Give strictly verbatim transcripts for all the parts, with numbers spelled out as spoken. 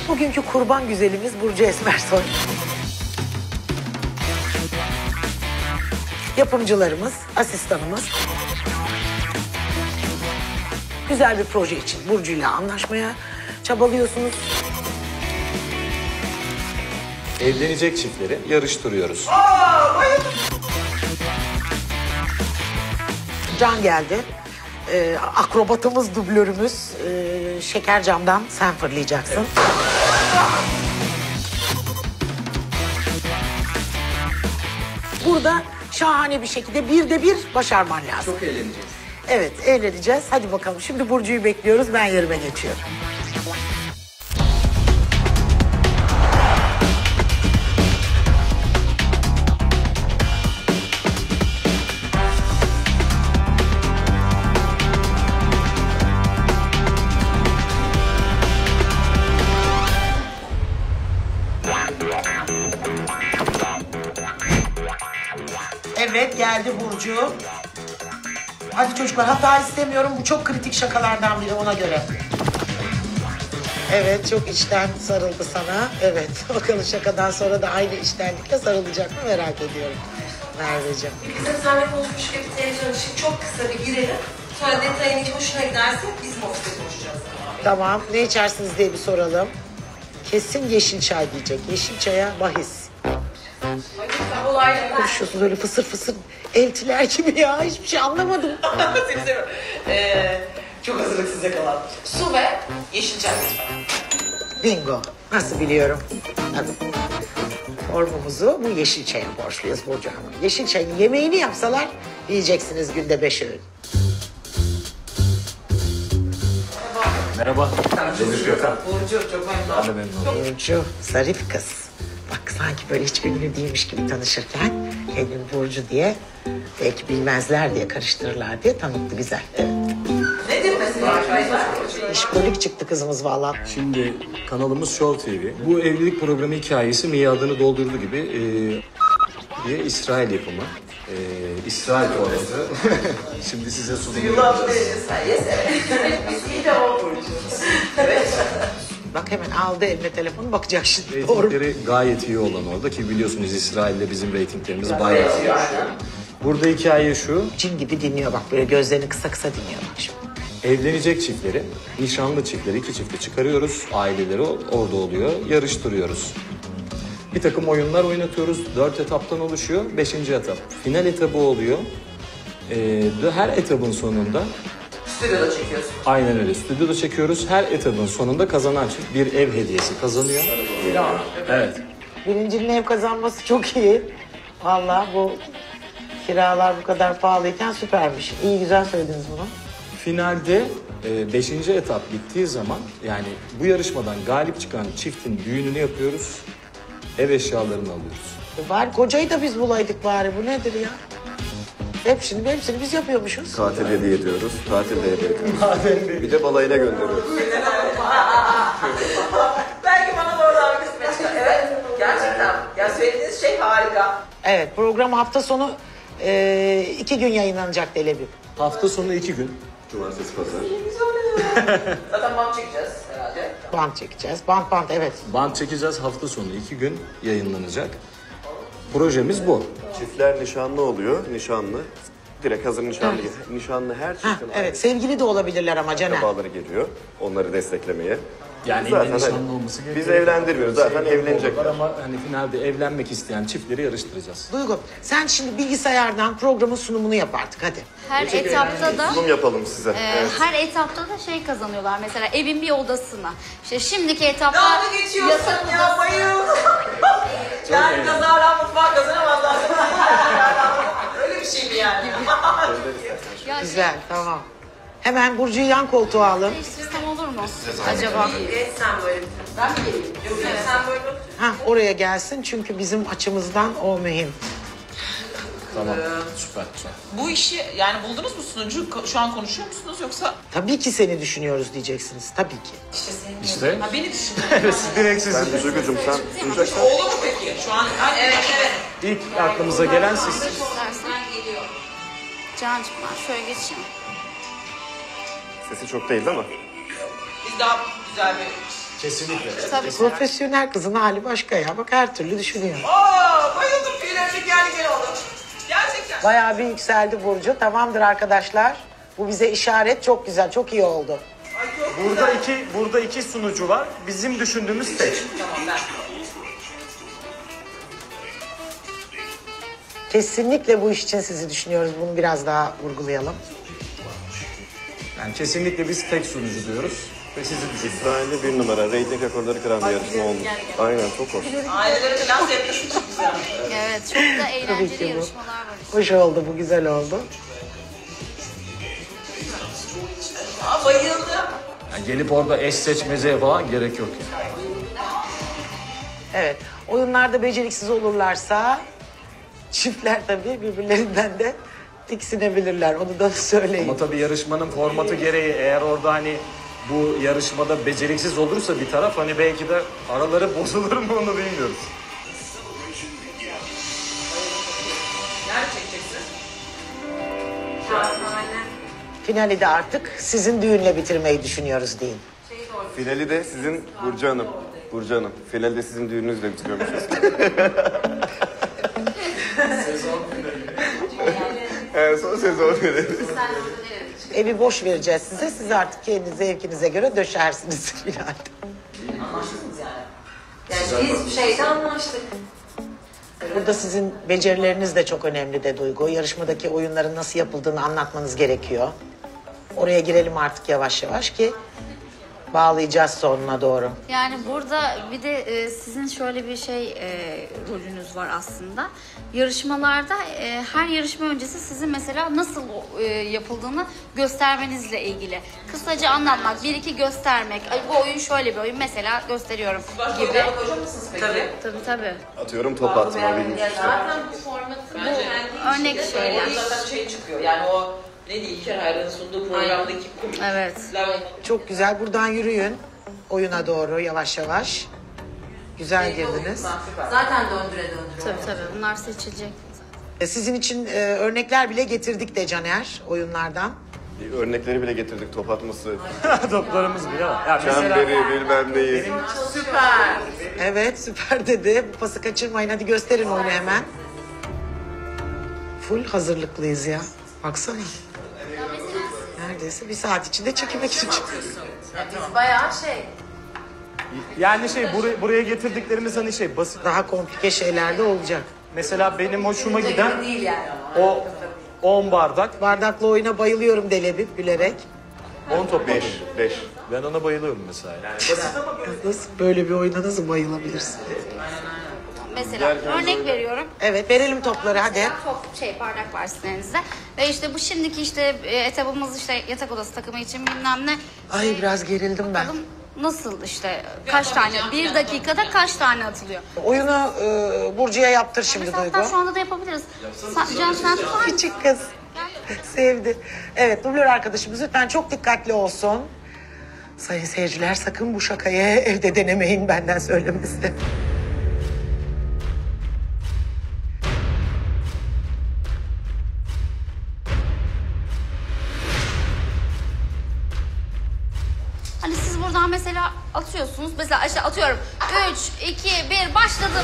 Bugünkü kurban güzelimiz Burcu Esmersoy. Yapımcılarımız, asistanımız. Güzel bir proje için Burcu'yla anlaşmaya çabalıyorsunuz. Evlenecek çiftleri yarıştırıyoruz. Can geldi. Ee, akrobatımız, dublörümüz. Ee, şeker camdan sen fırlayacaksın. Burada şahane bir şekilde bir de bir başarman lazım. Çok eğleneceğiz. Evet, eğleneceğiz. Hadi bakalım. Şimdi Burcu'yu bekliyoruz. Ben yerime geçiyorum. Evet, geldi Burcu. Hadi çocuklar, hata istemiyorum. Bu çok kritik şakalardan biri, ona göre. Evet, çok içten sarıldı sana. Evet, bakalım şakadan sonra da aynı içtenlikle sarılacak mı merak ediyorum. Merveciğim. Bizim seninle konuşmuş gibi televizyon için çok kısa bir girelim. Sonra detayın hiç hoşuna giderse bizim ofiste konuşacağız. Tamam, ne içersiniz diye bir soralım. Kesin yeşil çay diyecek. Yeşil çaya bahis. Olaylar. Konuşuyorsunuz öyle fısır fısır eltiler gibi ya. Hiçbir şey anlamadım. Seni seviyorum. Ee, çok hazırlıksız yakalandım. Su ve yeşil çay lütfen. Bingo. Nasıl biliyorum? Tabii. Formumuzu bu yeşil çaya borçluyuz Burcu Hanım. Yeşil çayın yemeğini yapsalar yiyeceksiniz günde beş öğün. Merhaba. Deniz Gökhan. Burcu çok memnun oldum. Ben de memnun Burcu, zarif kız. Bak sanki böyle hiç ünlü değilmiş gibi tanışırken kendini Burcu diye, belki bilmezler diye, karıştırırlar diye tanıttı, güzel. Evet. Nedir mesela arkadaşlar? İşkolik çıktı kızımız vallahi. Şimdi kanalımız Show T V. Bu evlilik programı hikayesi miadını doldurdu gibi e, diye İsrail yapımı. E, İsrail orası. Şimdi size sunum yapacağız. Yes, evet. Biz iyi de o Burcu. Evet. Bak hemen aldı eline telefonu, bakacak şimdi. Doğru. Reytingleri gayet iyi olan orada ki biliyorsunuz İsrail'de bizim reytinglerimiz bayağı iyi. Burada hikaye şu. Cin gibi dinliyor bak, böyle gözlerini kısa kısa dinliyor bak şimdi. Evlenecek çiftleri, nişanlı çiftleri, iki çifti çıkarıyoruz. Aileleri orada oluyor, yarıştırıyoruz. Bir takım oyunlar oynatıyoruz. Dört etaptan oluşuyor. Beşinci etap final etabı oluyor. Ee, her etabın sonunda... Stüdyoda çekiyorsun. Aynen öyle. Stüdyoda çekiyoruz. Her etabın sonunda kazanan çift bir ev hediyesi kazanıyor. Evet. Birincinin ev kazanması çok iyi. Vallahi bu kiralar bu kadar pahalıyken süpermiş. İyi, güzel söylediniz bunu. Finalde e, beşinci etap bittiği zaman, yani bu yarışmadan galip çıkan çiftin düğününü yapıyoruz. Ev eşyalarını alıyoruz. E bari kocayı da biz bulaydık bari. Bu nedir ya? Hepsini, hepsini biz yapıyormuşuz. Tatil hediye ediyoruz. Tatil de hediye ediyoruz. Bir de balayına gönderiyoruz. Belki bana da oradan bir kısmet çıkar. Evet, gerçekten. Ya söylediğiniz şey harika. Evet, program hafta sonu e, iki gün yayınlanacak Delebim. Hafta sonu iki gün. Cumartesi, pazar. Zaten bant çekeceğiz herhalde. Bant çekeceğiz. Bant bant, evet. Band çekeceğiz, hafta sonu iki gün yayınlanacak. Projemiz bu. Çiftler nişanlı oluyor. Nişanlı. Direkt hazır nişanlı. Nişanlı her Hah, çiftin evet, sevgili de olabilirler ama Caner. akrabaları geliyor. Onları desteklemeye. Yani Zaten illa nişanlı hani olması gerekiyor. biz evlendirmiyoruz. Zaten evlenecekler. Ama hani finalde evlenmek isteyen çiftleri yarıştıracağız. Duygu, sen şimdi bilgisayardan programın sunumunu yap artık, hadi. Her etapta da Sunum yapalım size. e, Evet. her etapta da şey kazanıyorlar. Mesela evin bir odasına. İşte şimdiki etapta Dalga geçiyorsun ya, bayıldım. Yani kazara mutfağı kazanamazlar. Öyle bir şey mi yani? ya Güzel, tamam. Hemen Burcu'yu yan koltuğa alın. değiştirsem olur mu acaba? Evet, sen böyle. Ben mi geleyim? Yok, yok, sen böyle. Ha, oraya gelsin çünkü bizim açımızdan o mühim. Tamam, süper, süper. Bu işi yani buldunuz mu sunucu? Ko- Şu an konuşuyor musunuz yoksa? Tabii ki seni düşünüyoruz diyeceksiniz, tabii ki. İşte senin. İşte. Ha beni düşünün. Direkt siz. Sen Duygucuğum sen sunacaksan. Oldu mu peki? Şu an Ay, evet evet. İlk aklımıza gelen siz. İstersen. Cancığım ben şöyle geçeyim. Sesi çok değil değil mi? Biz daha güzel bir Kesinlikle. Tabii. Profesyonel kızın hali başka ya. Bak her türlü düşünüyor. Aa, bayıldım. Tüylerim diken diken oldu. Gerçekten. Bayağı bir yükseldi Burcu. Tamamdır arkadaşlar. Bu bize işaret. Çok güzel, çok iyi oldu. Ay çok Burada güzel. iki burada iki sunucu var. Bizim düşündüğümüz tek. Tamam ben. Kesinlikle bu iş için sizi düşünüyoruz. Bunu biraz daha vurgulayalım. Yani kesinlikle biz tek sunucu diyoruz ve sizi düşünüyoruz. İsrail'de bir numara. Reyting rekorları kıran bir yarışma olmuş. Aynen çok hoş. Ailelere falan sevgisi çok güzel. Evet, çok da Tabii ki eğlenceli bu. yarışmalar var. Hoş oldu, bu güzel oldu. Aa, bayıldım. Yani gelip orada eş seçmezeye falan gerek yok yani. Evet, oyunlarda beceriksiz olurlarsa çiftler tabii birbirlerinden de tiksinebilirler. Onu da söyleyin. Ama tabii yarışmanın formatı gereği eğer orada hani bu yarışmada beceriksiz olursa bir taraf hani belki de araları bozulur mu onu bilmiyoruz. Nerede çekeceksin? Finali de artık sizin düğünle bitirmeyi düşünüyoruz deyin. Finali de sizin Burcu Hanım. Burcu Hanım. Finali de sizin düğününüzle bitiriyormuşuz. Evet, son sezon finali. Evi boş vereceğiz size. Siz artık kendi zevkinize göre döşersiniz finalde. Anlaştınız yani. Yani biz şeyde anlaştık. Burada sizin becerileriniz de çok önemli de Duygu. Yarışmadaki oyunların nasıl yapıldığını anlatmanız gerekiyor. Oraya girelim artık yavaş yavaş ki bağlayacağız sonuna doğru. Yani burada bir de e, sizin şöyle bir şey e, rolünüz var aslında. Yarışmalarda e, her yarışma öncesi sizin mesela nasıl e, yapıldığını göstermenizle ilgili. Kısaca anlatmak, bir iki göstermek. Ay, bu oyun şöyle bir oyun mesela gösteriyorum Başka gibi. oyunlara koyacak mısınız peki? Tabii. Tabii tabii. Atıyorum top atma bilmiş işte. Zaten formatı bu. Örnek şeyler. Zaten şey çıkıyor yani o ne diyeyim İlker Hayran'ın sunduğu programdaki komik. Evet. Çok güzel. Buradan yürüyün oyuna doğru yavaş yavaş. Güzel girdiniz. Zaten döndüre döndüre. Tabii tabii. Bunlar seçilecek. E, Sizin için e, örnekler bile getirdik de Caner oyunlardan. Bir örnekleri bile getirdik top atması. Toplarımız bile var. Ya mesela Çemberi bilmem neyi. Süper. Evet süper dedi. Bu pası kaçırmayın. Hadi gösterin oyunu hemen. Full hazırlıklıyız ya. Baksana. Neredeyse bir saat içinde çekime girecek. Biz bayağı şey. yani şey buraya, buraya getirdiklerimiz hani şey basit. Daha komplike şeyler de olacak. Mesela benim hoşuma giden Değil yani. o on bardak, Bardaklı oyuna bayılıyorum Delebip gülerek. on top Beş. Beş. Ben ona bayılıyorum mesela. Nasıl böyle bir oyuna nasıl bayılabilirsin? Mesela örnek veriyorum. Evet verelim topları hadi. Top şey bardak var sizin elinizde. Ve işte bu şimdiki işte e, etabımız işte yatak odası takımı için bilmem ne. Ay biraz gerildim ben. Bakalım nasıl işte kaç tane bir dakikada kaç tane atılıyor. Oyunu e, Burcu'ya yaptır şimdi Mesela Duygu. hatta şu anda da yapabiliriz. Sa- Can sen tutar mısın? Küçük kız. Sevdi. Evet dublör arkadaşımız lütfen çok dikkatli olsun. Sayın seyirciler sakın bu şakayı evde denemeyin benden söylemesi. Hani siz buradan mesela atıyorsunuz. Mesela işte atıyorum. üç, iki, bir başladı.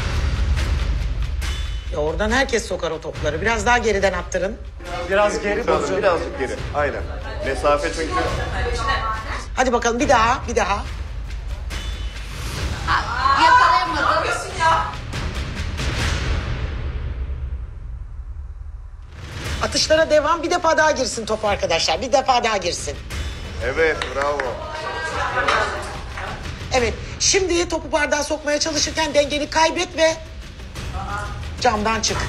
Ya oradan herkes sokar o topları. Biraz daha geriden attırın. Biraz geri Tamam, bozacağım. birazcık geri. Aynen. Mesafe çünkü. Hadi bakalım bir daha, bir daha. Ha, yakalayamadım. Yapıyorsun ya. Atışlara devam. Bir defa daha girsin top arkadaşlar. Bir defa daha girsin. Evet, bravo. Evet. Şimdi topu bardağa sokmaya çalışırken dengeni kaybet ve camdan çık.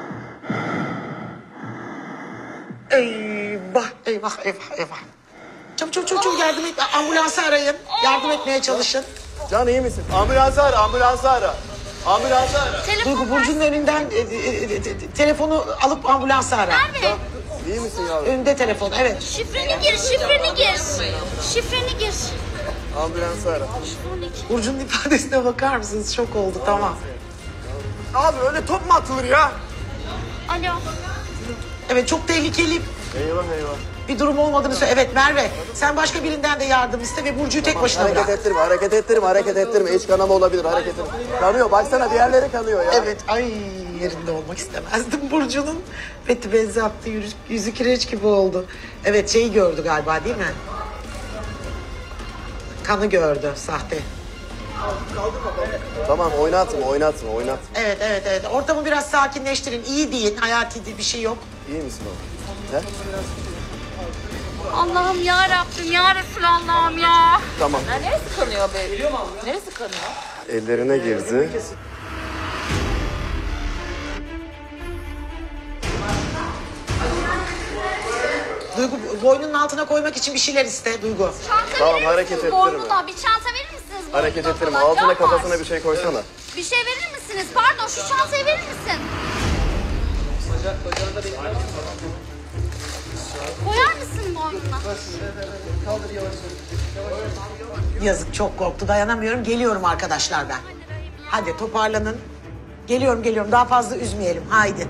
Eyvah, eyvah, eyvah, eyvah. Çabuk çabuk çabuk çabuk yardım et. Ambulansı arayın. Yardım etmeye çalışın. Can iyi misin? Ambulansı ara, ambulansı ara. Ambulansı ara. Duygu Burcu'nun önünden e, e, e, e, telefonu alıp ambulansı ara. Merve, İyi misin yavrum? Önünde telefon, evet. şifreni gir, şifreni gir. Şifreni gir. Ambulansı ara. Burcu'nun ifadesine bakar mısınız? Şok oldu, tamam. Abi öyle top mu atılır ya? Alo. Evet, çok tehlikeli Eyvah eyvah. bir durum olmadığını söyle. Evet Merve, sen başka birinden de yardım iste ve Burcu'yu tek başına Hareket bırak. ettirme, hareket ettirme, hareket ettirme. İç kanama olabilir, hareket ettirme. Kanıyor, baksana diğerleri kanıyor ya. Evet, ay yerinde olmak istemezdim Burcu'nun. Beti benzi attı, yüzü, yüzü kireç gibi oldu. Evet, şeyi gördü galiba değil mi? Kanı gördü, sahte. Tamam, oynatma, oynatma, oynatma. Evet, evet, evet. Ortamı biraz sakinleştirin. İyi deyin, hayati bir şey yok. İyi misin oğlum? He? Allah'ım ya Rabbim ya Resulallah'ım ya. Tamam. Neresi kanıyor be? Neresi kanıyor? Ellerine girdi. Duygu, boynunun altına koymak için bir şeyler iste Duygu. Çanta Tamam, verir hareket misiniz ettirme. boynuna? Bir çanta verir misiniz boynuna Hareket ettirme, falan? altına Can kafasına var. bir şey koysana. Bir şey verir misiniz? Pardon, şu çantayı verir misin? Koyar mısın boynuna? Yazık, çok korktu, dayanamıyorum. Geliyorum arkadaşlar ben. Hadi toparlanın. Geliyorum, geliyorum. Daha fazla üzmeyelim. Haydi.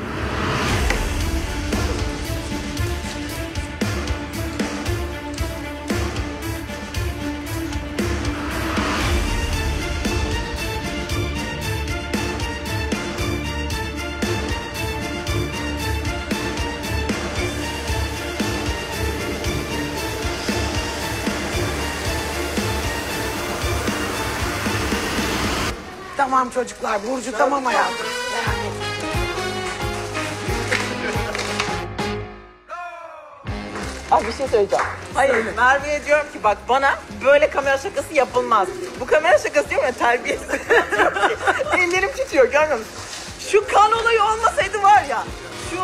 Tamam çocuklar, Burcu tamam hayatım. Yani. Ah bir şey söyleyeceğim. Hayır Merve'ye diyorum ki bak bana böyle kamera şakası yapılmaz. Bu kamera şakası diyorum ya terbiyesiz. Ellerim titriyor görmüyor musun? Şu kan olayı olmasaydı var ya. Şu...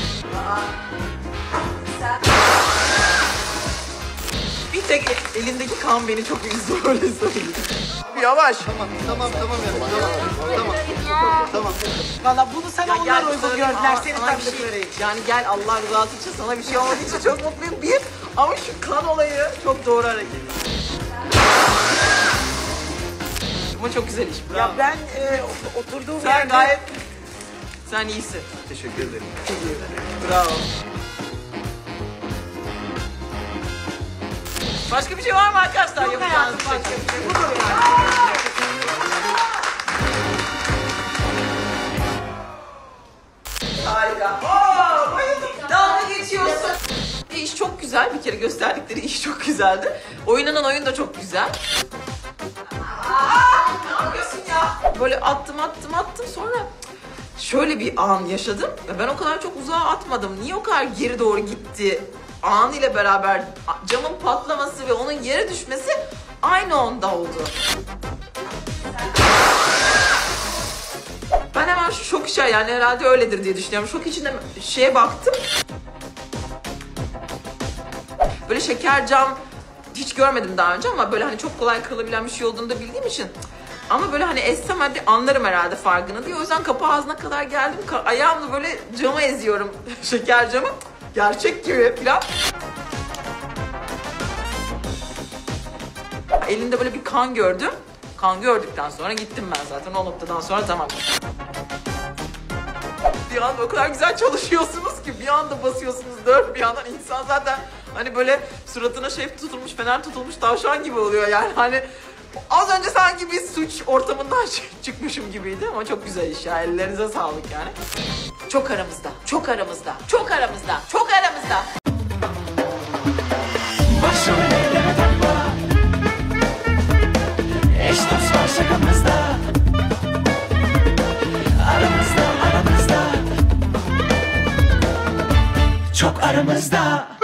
Bir tek elindeki kan beni çok üzdü öyle söyleyeyim. Yavaş. Valla bunu sana onlar gel uygun sana- gördüler. ama Seni sana bir tanıdıkları şey- için. Yani gel Allah rızası için sana bir şey olmadığı için çok mutluyum. Bir ama şu kan olayı çok doğru hareket. Ama çok güzel iş. Bravo. Ya ben e, oturduğum Sen yerde... gayet... Sen iyisin. Teşekkür ederim. Bravo. Başka bir şey var mı arkadaşlar? Yok yapacağınız hayatım, bir şey? başka bir şey. Budur yani. Harika. Oo, bayıldım. Dalga geçiyorsun. İş çok güzel. Bir kere gösterdikleri iş çok güzeldi. Oynanan oyun da çok güzel. Aa, ne yapıyorsun ya? Böyle attım attım attım sonra şöyle bir an yaşadım. Ben o kadar çok uzağa atmadım. Niye o kadar geri doğru gitti? An ile beraber camın patlaması ve onun yere düşmesi aynı anda oldu. Ben hemen şu şok işe yani herhalde öyledir diye düşünüyorum. Şok içinde şeye baktım. Böyle şeker cam hiç görmedim daha önce ama böyle hani çok kolay kırılabilen bir şey olduğunu da bildiğim için. Ama böyle hani essem hadi anlarım herhalde farkını diye. O yüzden kapı ağzına kadar geldim. Ka- ayağımla böyle cama eziyorum şeker camı. Gerçek gibi falan. Elinde böyle bir kan gördüm. Kan gördükten sonra gittim ben zaten. O noktadan sonra tamam. Bir anda o kadar güzel çalışıyorsunuz ki bir anda basıyorsunuz dört bir yandan insan zaten hani böyle suratına şey tutulmuş fener tutulmuş tavşan gibi oluyor yani hani az önce sanki bir suç ortamından çıkmışım gibiydi ama çok güzel iş ya ellerinize sağlık yani. Çok aramızda, çok aramızda, çok aramızda, çok aramızda. Başrollere takma. Eş dost var şakamızda. Aramızda aramızda. Çok aramızda.